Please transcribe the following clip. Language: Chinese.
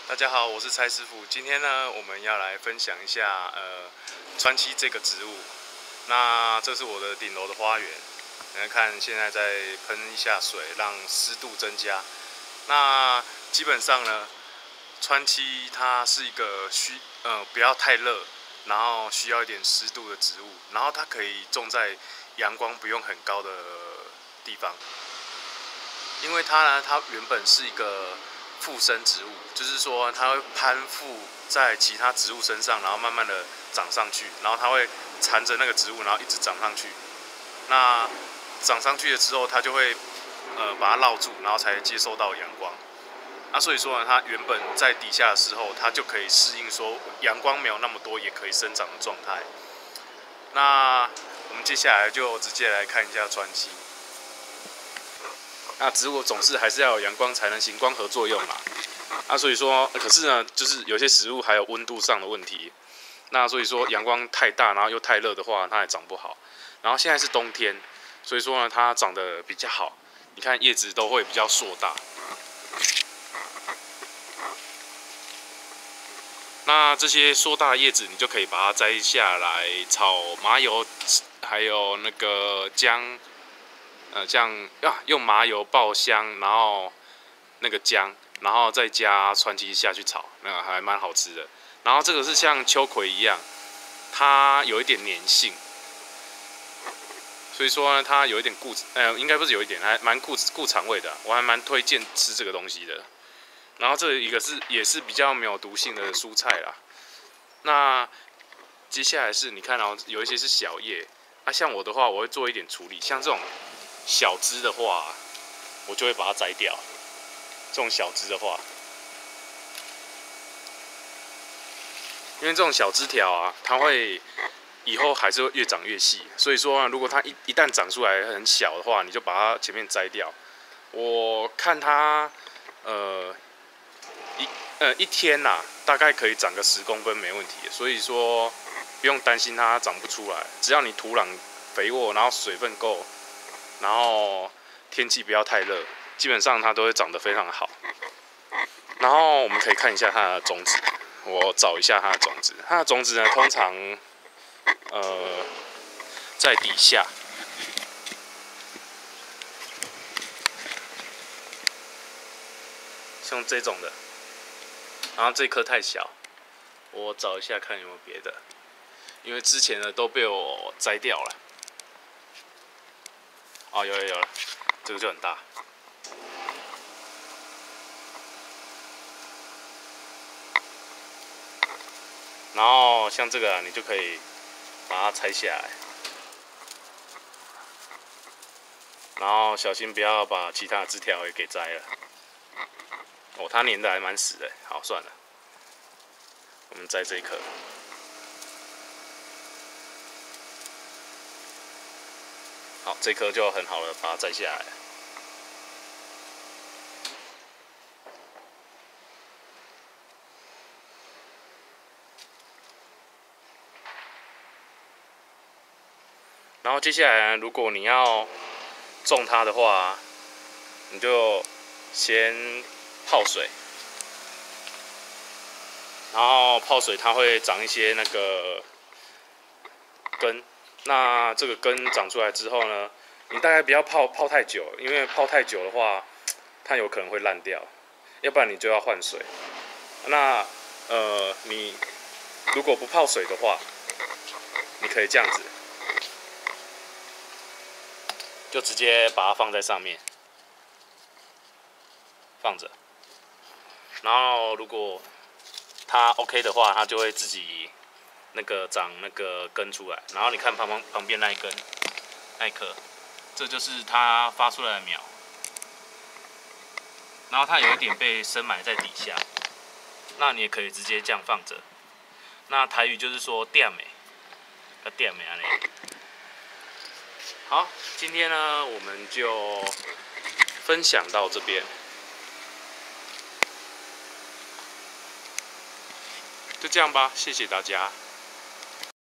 大家好，我是蔡师傅。今天呢，我们要来分享一下川七这个植物。那这是我的顶楼的花园，你们看现在在喷一下水，让湿度增加。那基本上呢，川七它是一个不要太热，然后需要一点湿度的植物，然后它可以种在阳光不用很高的地方，因为它原本是一个附生植物，就是说它会攀附在其他植物身上，然后慢慢的长上去，然后它会缠着那个植物，然后一直长上去。那长上去了之后，它就会把它绕住，然后才接收到阳光。那所以说呢，它原本在底下的时候，它就可以适应说阳光没有那么多也可以生长的状态。那我们接下来就直接来看一下川七。那植物总是还是要有阳光才能行光合作用啦。那所以说，可是呢，就是有些食物还有温度上的问题。那所以说阳光太大，然后又太热的话，它也长不好。然后现在是冬天，所以说呢，它长得比较好。你看叶子都会比较硕大。那这些硕大的叶子，你就可以把它摘下来炒麻油，还有那个姜。这样用麻油爆香，然后那个姜，然后再加川七下去炒，那个还蛮好吃的。然后这个是像秋葵一样，它有一点粘性，所以说呢，它有一点应该不是有一点，还蛮顾肠胃的，我还蛮推荐吃这个东西的。然后这一个也是比较没有毒性的蔬菜啦。那接下来是你看哦，有一些是小叶，像我的话，我会做一点处理，像这种小枝的话，我就会把它摘掉。这种小枝的话，因为这种小枝条啊，它会以后还是会越长越细，所以说如果它一旦长出来很小的话，你就把它前面摘掉。我看它一天呐，大概可以长个10公分没问题，所以说不用担心它长不出来，只要你土壤肥沃，然后水分够。然后天气不要太热，基本上它都会长得非常好。然后我们可以看一下它的种子，我找一下它的种子。它的种子呢，通常在底下，像这种的。然后这颗太小，我找一下看有没有别的，因为之前的都被我摘掉了。哦，有了，这个就很大。然后像这个啊，你就可以把它拆下来，然后小心不要把其他的枝条也给摘了。哦，它粘的还蛮死的。好，算了，我们摘这一颗。好，这颗就很好了，把它摘下来。然后接下来，如果你要种它的话，你就先泡水，然后泡水它会长一些那个根。那这个根长出来之后呢，你大概不要泡太久，因为泡太久的话，它有可能会烂掉，要不然你就要换水。那你如果不泡水的话，你可以这样子，就直接把它放在上面，放着。然后如果它 OK 的话，它就会自己长那个根出来，然后你看旁边那一颗，这就是它发出来的苗。然后它有一点被深埋在底下，那你也可以直接这样放着。那台语就是说“点美”，点美啊你。好，今天呢我们就分享到这边，就这样吧，谢谢大家。